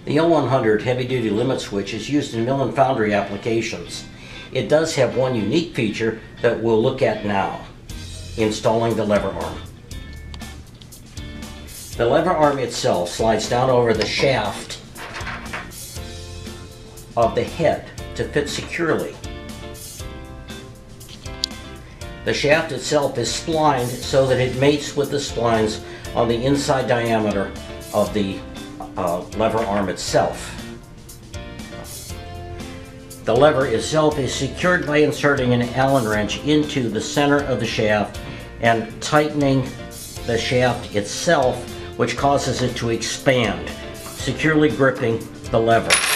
The L100 heavy-duty limit switch is used in mill and foundry applications. It does have one unique feature that we'll look at now: installing the lever arm. The lever arm itself slides down over the shaft of the head to fit securely. The shaft itself is splined so that it mates with the splines on the inside diameter of the lever arm itself. The lever itself is secured by inserting an Allen wrench into the center of the shaft and tightening the shaft itself, which causes it to expand, securely gripping the lever.